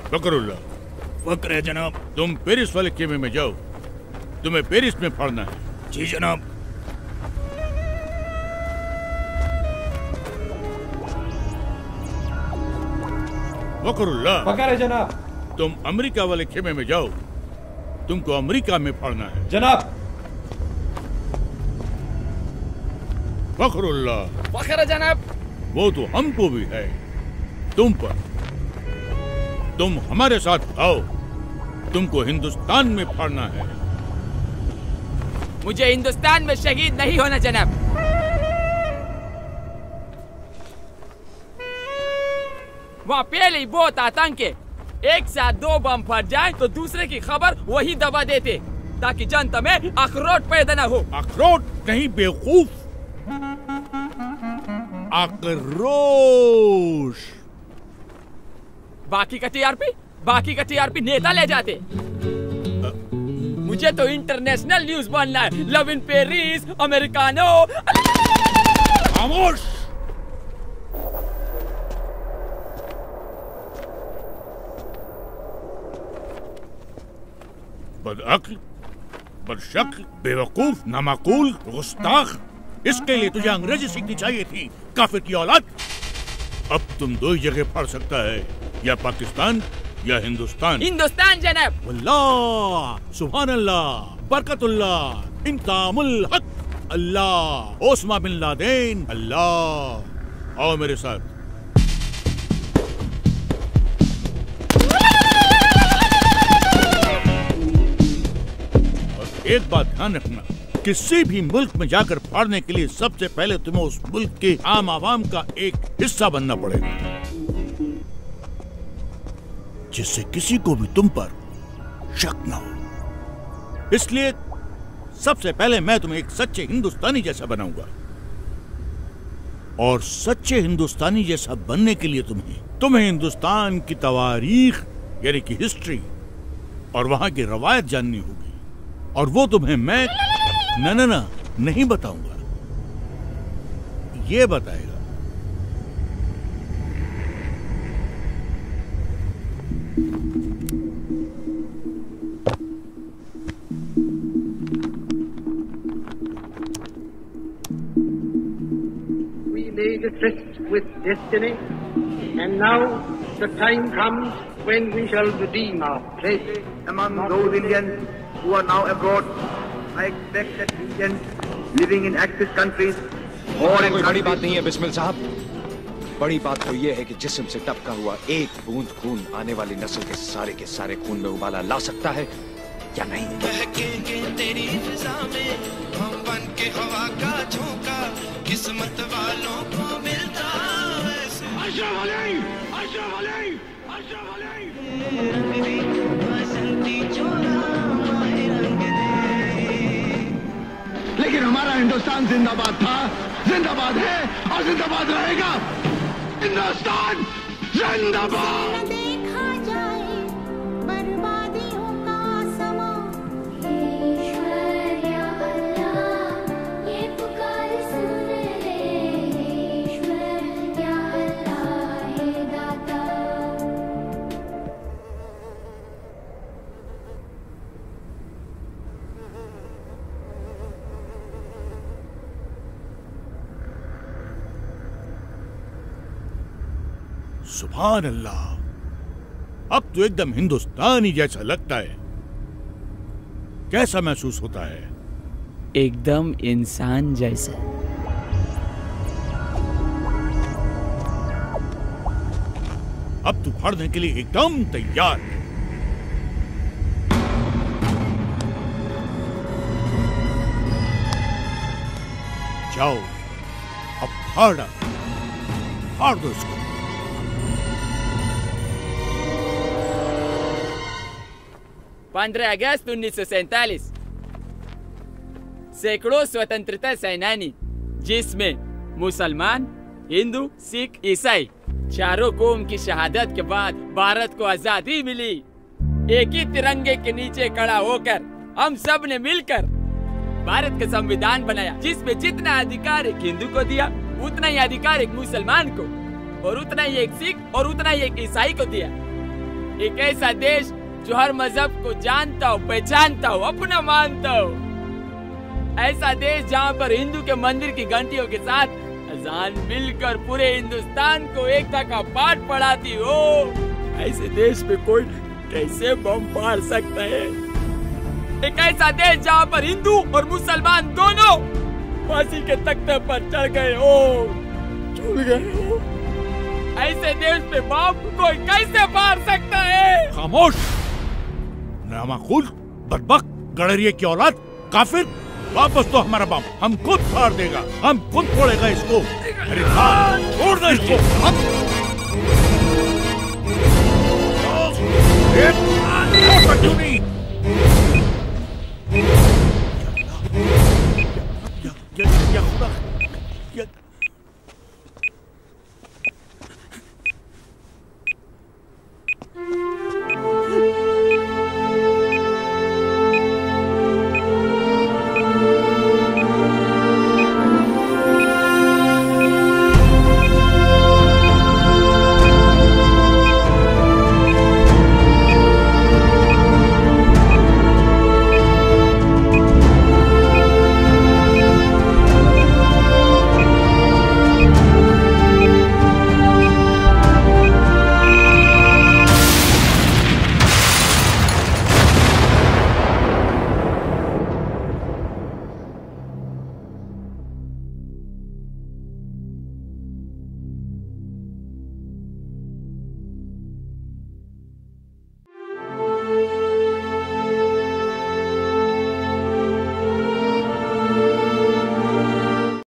फकरुल्लाह। फक्र है जनाब। तुम पेरिस वाले खेमे में जाओ, तुम्हें पेरिस में फाड़ना है। जी जनाब। फकरुल्लाह। फकर है जनाब। तुम अमेरिका वाले खेमे में जाओ, तुमको अमेरिका में फाड़ना है। जनाब। फखरुल्लाह। फखर है जनाब। वो तो हमको भी है, तुम पर। तुम हमारे साथ आओ, तुमको हिंदुस्तान में फाड़ना है। मुझे हिंदुस्तान में शहीद नहीं होना जनाब। वहाँ पहले ही बहुत आतंक है। एक साथ 2 बम फट जाए तो दूसरे की खबर वही दबा देते, ताकि जनता में अखरोट पैदा न हो। अखरोट नहीं बेवकूफ, आक्रोश। बाकी का टीआरपी नेता ले जाते। मुझे तो इंटरनेशनल न्यूज बनना है। Love in Paris, Americano. खामोश। बदअक्ल, बदशक्ल, बेवकूफ, नामाकूल, गुस्ताख। इसके लिए तुझे अंग्रेजी सीखनी चाहिए थी, काफिर की औलाद। अब तुम 2 ही जगह पढ़ सकता है, या पाकिस्तान या हिंदुस्तान। हिंदुस्तान जनाब। अल्लाह, सुभान अल्लाह, बरकतुल्लाह, इंतामुल हक, अल्लाह, ओस्मा बिन लादेन, अल्लाह। आओ मेरे साथ। और एक बात ध्यान रखना, किसी भी मुल्क में जाकर फाड़ने के लिए सबसे पहले तुम्हें उस मुल्क के आम आवाम का एक हिस्सा बनना पड़ेगा, जिससे किसी को भी तुम पर शक न हो। इसलिए सबसे पहले मैं तुम्हें एक सच्चे हिंदुस्तानी जैसा बनाऊंगा, और सच्चे हिंदुस्तानी जैसा बनने के लिए तुम्हें हिंदुस्तान की तवारीख यानी कि हिस्ट्री और वहां की रवायत जाननी होगी, और वो तुम्हें मैं ना नहीं बताऊंगा, ये बताएगा। We made a tryst with destiny, and now the time comes when we shall redeem our pledge. Among those Indians who are now abroad, I expect that Indians living in Axis countries or in कोई बड़ी बात नहीं है बिस्मिल साहब। बड़ी बात तो ये है कि जिस्म से टपका हुआ एक बूंद खून आने वाली नस्ल के सारे खून में उबाला ला सकता है या नहीं। बहकेंगे तेरी फिजा में हम बन के हवा का झोंका, किस्मत वालों को मिलता ऐसे। अशरफ अली, अशरफ अली, अशरफ अली। रंग दे बसंती चोला माहे रंग दे। लेकिन हमारा हिंदुस्तान जिंदाबाद था, जिंदाबाद है और जिंदाबाद रहेगा। हिंदुस्तान जिंदाबाद। देखा जाए बर्बादियों का समा, ईश्वर या अल्लाह ये पुकार सुन ले, ईश्वर या अल्लाह हे दाता। सुभान अल्लाह, अब तो एकदम हिंदुस्तानी जैसा लगता है। कैसा महसूस होता है? एकदम इंसान जैसा। अब तू फाड़ने के लिए एकदम तैयार है। जाओ, अब फाड़ दो इसको। 15 अगस्त 1947 सैकड़ों स्वतंत्रता सेनानी, जिसमें मुसलमान, हिंदू, सिख, ईसाई चारों कौम की शहादत के बाद भारत को आजादी मिली। एक ही तिरंगे के नीचे खड़ा होकर हम सब ने मिलकर भारत का संविधान बनाया, जिसमें जितना अधिकार एक हिंदू को दिया, उतना ही अधिकार एक मुसलमान को, और उतना ही एक सिख और उतना ही एक ईसाई को दिया। एक ऐसा देश जो हर मजहब को जानता हो, पहचानता हो, अपना मानता हो। ऐसा देश जहाँ पर हिंदू के मंदिर की घंटियों के साथ अजान मिलकर पूरे हिंदुस्तान को एकता का पाठ पढ़ाती हो। ऐसे देश में कोई कैसे बम फाड़ सकता है? एक ऐसा देश जहाँ पर हिंदू और मुसलमान दोनों फांसी के तख्ते पर चढ़ गए हो, झूल गए हो। ऐसे देश में बम कोई कैसे फाड़ सकता है? खामोश, नामाकुल, बदबक, गड़रिये की औलाद, काफिर। वापस तो हमारा बम हम खुद फाड़ देगा, हम खुद फोड़ेगा इसको। अरे छोड़ दो इसको। क्यों नहीं? या खुदा,